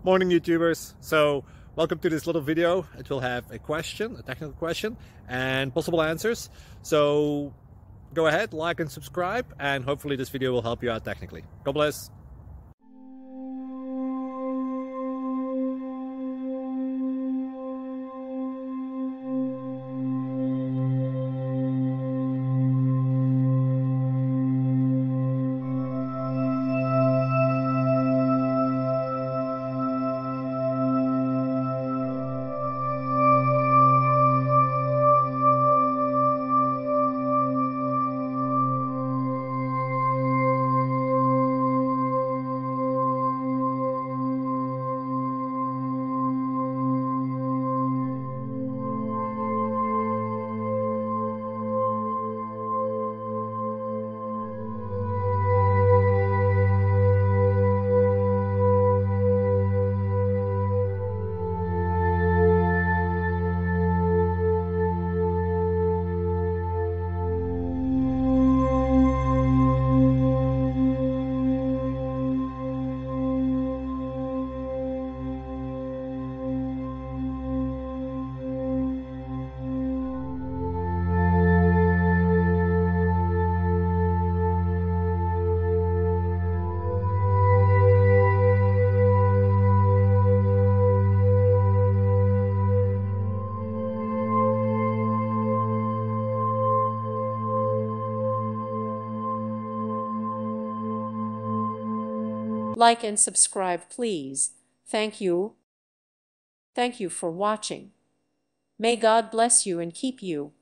Morning YouTubers. So welcome to this little video. It will have a question, a technical question, and possible answers. So go ahead, like and subscribe, and hopefully this video will help you out technically. God bless. Like and subscribe, please. Thank you. Thank you for watching. May God bless you and keep you.